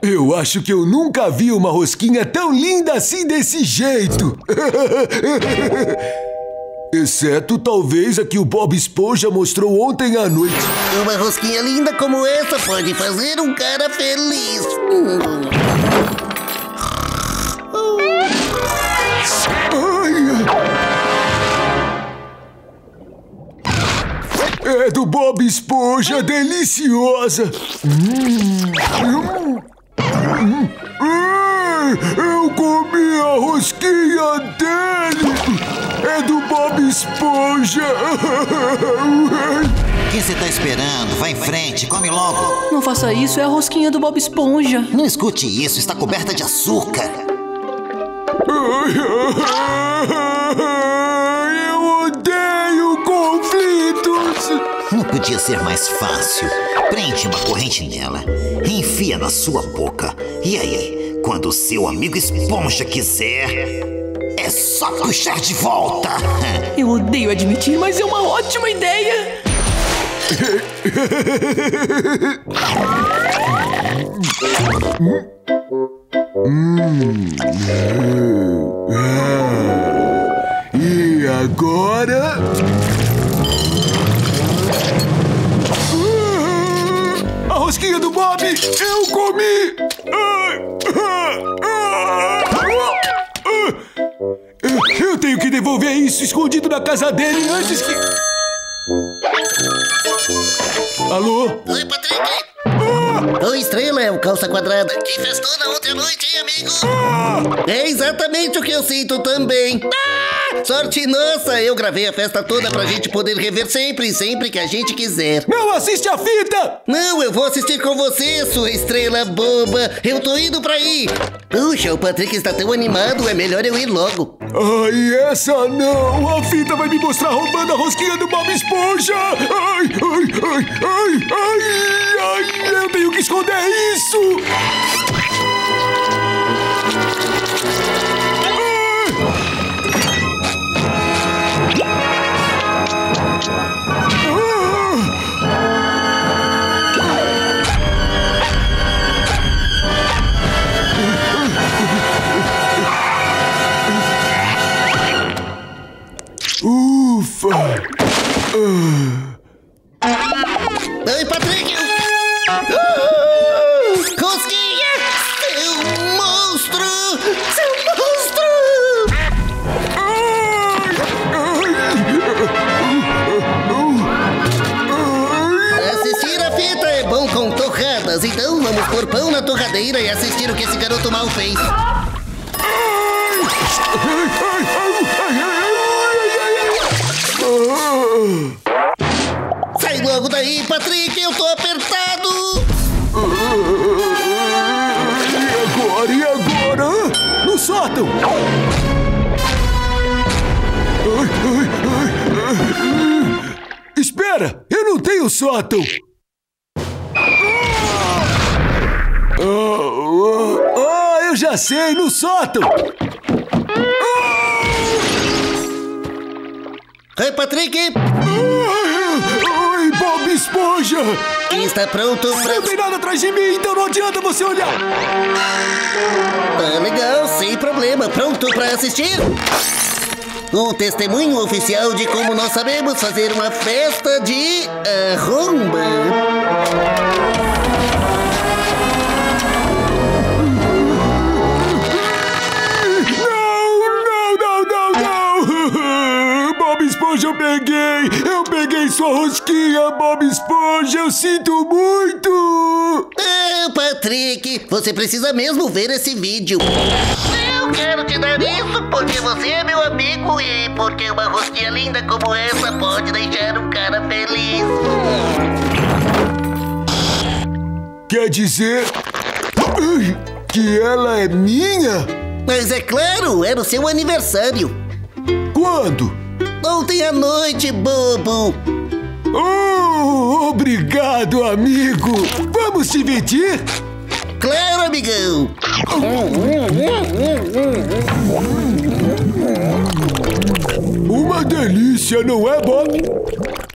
Eu acho que eu nunca vi uma rosquinha tão linda assim desse jeito. Exceto talvez a que o Bob Esponja mostrou ontem à noite. Uma rosquinha linda como essa pode fazer um cara feliz. É do Bob Esponja, deliciosa. Eu comi a rosquinha dele. É do Bob Esponja. O que você tá esperando? Vai em frente, come logo. Não faça isso, é a rosquinha do Bob Esponja. Não escute isso, está coberta de açúcar. Eu odeio conflitos. Não podia ser mais fácil. Prende uma corrente nela, enfia na sua boca. E aí, quando o seu amigo Esponja quiser, é só puxar de volta. Eu odeio admitir, mas é uma ótima ideia. E agora? A rosquinha do Bob, eu comi! Eu tenho que devolver isso escondido na casa dele antes que... Alô? Oi, Patrick. Oi, Estrela, é o Calça Quadrada. Que festona ontem à noite, hein, amigo? É exatamente o que eu sinto também. Sorte nossa, eu gravei a festa toda pra gente poder rever sempre que a gente quiser. Não assiste a fita! Não, eu vou assistir com você, sua estrela boba. Eu tô indo pra aí. Puxa, o Patrick está tão animado, é melhor eu ir logo. Ai, essa não! A fita vai me mostrar roubando a rosquinha do Bob Esponja! Ai, ai, ai, ai, ai, eu tenho que esconder isso! Ufa! Oi, Patrick! Rosquinha! Seu monstro! Seu monstro! Assistir a fita é bom com torradas, então vamos pôr pão na torradeira e assistir o que esse garoto mal fez. Sai logo daí, Patrick, eu tô apertado! E agora? No sótão! Espera! Eu não tenho sótão! Eu já sei! No sótão! Oi, Patrick! Oi, Bob Esponja! Está pronto pra... Não tem nada atrás de mim, então não adianta você olhar! Tá legal, sem problema. Pronto pra assistir? O testemunho oficial de como nós sabemos fazer uma festa de arromba. Bob Esponja, eu peguei sua rosquinha, Bob Esponja, eu sinto muito! Patrick, você precisa mesmo ver esse vídeo. Eu quero te dar isso porque você é meu amigo e porque uma rosquinha linda como essa pode deixar um cara feliz. Quer dizer que ela é minha? Mas é claro, era o seu aniversário. Quando? Ontem à noite, bobo. Oh, obrigado, amigo. Vamos dividir? Claro, amigão. Uma delícia, não é, Bob?